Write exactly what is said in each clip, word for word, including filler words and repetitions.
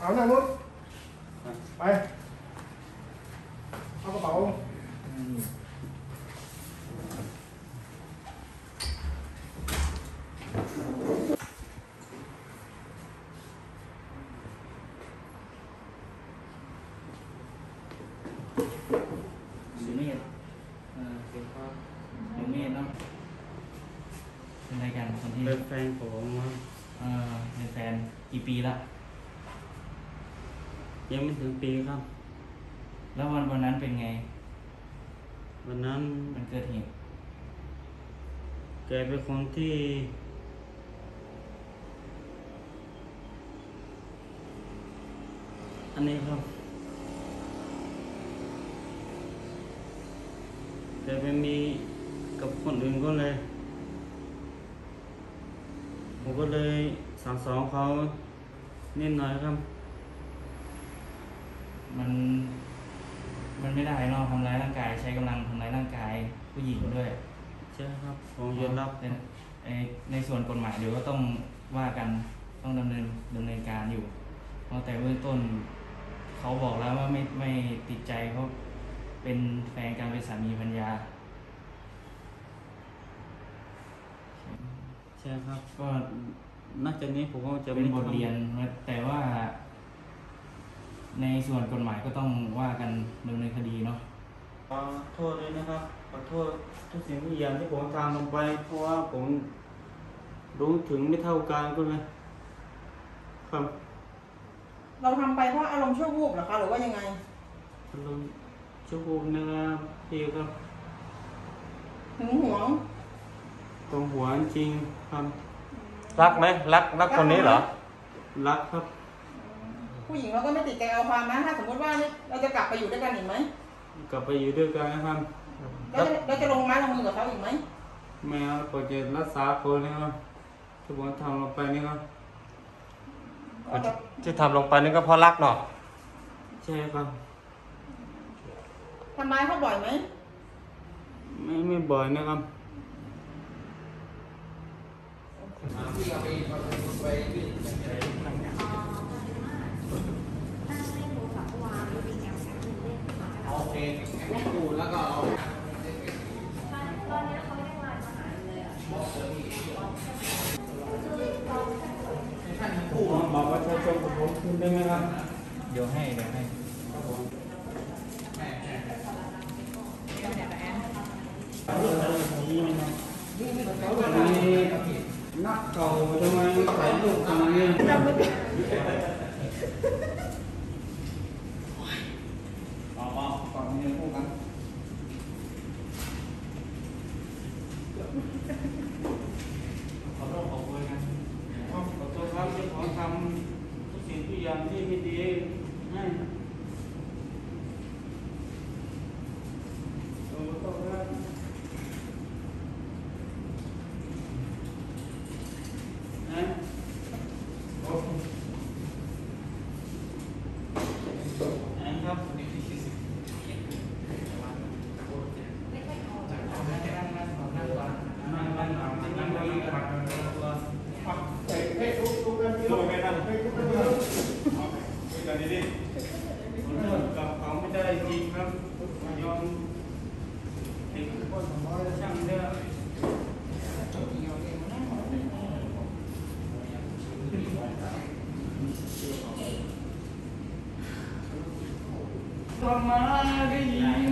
เอาหน้านู้นไปเอากระเป๋าสีเมฆเออเป็นพ่อสีเมฆเนาะเป็นอะไรกันคนที่เป็นแฟนผมเออเป็นแฟนกี่ปีละยังไม่ถึงปีครับแล้ววันวันนั้นเป็นไงวันนั้นมันเกิดเหตุแกเป็นคนที่อันนี้ครับแกไปมีกับคนอื่นก็เลยผมก็เลยสั่งสอนเขานิดหน่อยครับมันมันไม่ได้เนาะทำร้ายร่างกายใช้กำลังทำร้ายร่างกายผู้หญิงด้วยใช่ครับผมยอมรับในในส่วนกฎหมายเดี๋ยวก็ต้องว่ากันต้องดำเนินดำเนินการอยู่เพราะแต่เบื้องต้นเขาบอกแล้วว่าไม่ไม่ติดใจเพราะเป็นแฟนกันเป็นสามีภรรยาใช่ครับก็นักจากนี้ผมก็จะเป็นบทเรียนแต่ว่าในส่วนกฎหมายก็ต้องว่ากันดำเนินคดีเนาะขอโทษด้วยนะครับขอโทษทุกสิ่งทุกอย่างที่ผมทำลงไปเพราะว่าผมรู้ถึงไม่เท่ากันก็เลยครับเราทำไปเพราะอารมณ์ชั่ววูบเหรอคะหรือว่ายังไงอารมณ์ชั่ววูบนะครับพี่ครับหึงหวงตรงหัวจริงครับรักไหมรักรักคนนี้เหรอรักครับผู้หญิงเราก็ไม่ติดใจเอาความนะถ้าสมมติว่าเราจะกลับไปอยู่ด้วยกันอีกไหมกลับไปอยู่ด้วยกันนะครับเราจะเราจะลงไม้ลงมือกับเขาอีกไหมไม่เอาผมจะรักษาคนนี้ครับที่ผมทำลงไปนี่ครับที่ทำลงไปนี่ก็เพราะรักเนาะใช่ครับทำร้ายเขาบ่อยไหมไม่ไม่บ่อยนะครับโอเคลูกปูแล้วก็เอาตอนนี้เขาไม่ได้มาหาเลยอ่ะบอกว่าจะชมผมขึ้นได้ไหมครับเดี๋ยวให้เดี๋ยวให้นักเก่าทำไมใส่ลูกขนาดนี้อ๋อก่อนนี้พูดกันขอโทษขอโพยกันขอโทษครับที่ผมทำทุกสิ่งทุกอย่างที่ไม่ดีให้ขอโทษครับกับเขาไม่ได้จริงครับยอมติดคนของเราช่างเด้อตัวมาได้ยิน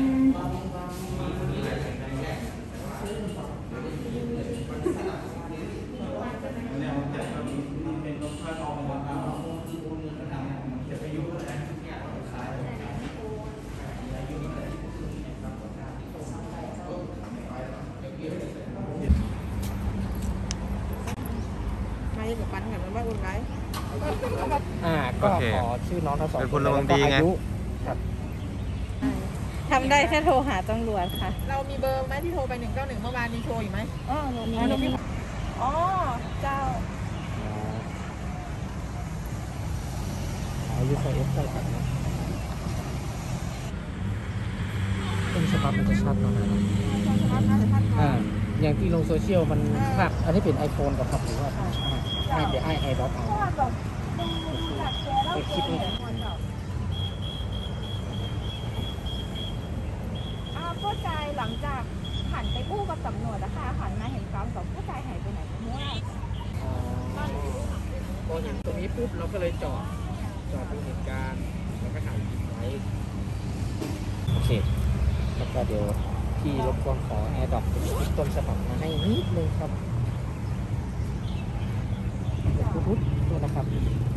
อ่าก็ขอชื่อน้องทั้งสองเป็นพลเมืองดีไงครับทำได้แค่โทรหาตำรวจค่ะเรามีเบอร์ไหมที่โทรไปหนึ่งเก้าหนึ่งเมื่อวานมีโชว์อยู่ไหมอ๋อหนูมีอ๋อเจ้าอายุใส่เอฟใส่กันนะต้นฉบับมันจะชัดหน่อยนะอ่าอย่างที่ลงโซเชียลมันภาพอันนี้เป็น iPhone กับครับหรือว่าไอเดี๋ยวไอไอด็อกเอาเพราะว่าแบบไปคลิปนี้อ่าผู้ชายหลังจากหันไปกู้กับตำรวจนะคะหันมาเห็นกล้องกับผู้ชายหายไปไหนเพราะว่าอ๋อพอเห็นตรงนี้ปุ๊บเราก็เลยจอดจอดดูเหตุการณ์แล้วก็ถ่ายคลิปไว้โอเคแล้วก็เดี๋ยวพี่รบกวนขอแอร์ดรอปเป็นคลิปต้นฉบับมาให้นิดนึงครับเดี๋ยวพูดด้วยนะครับ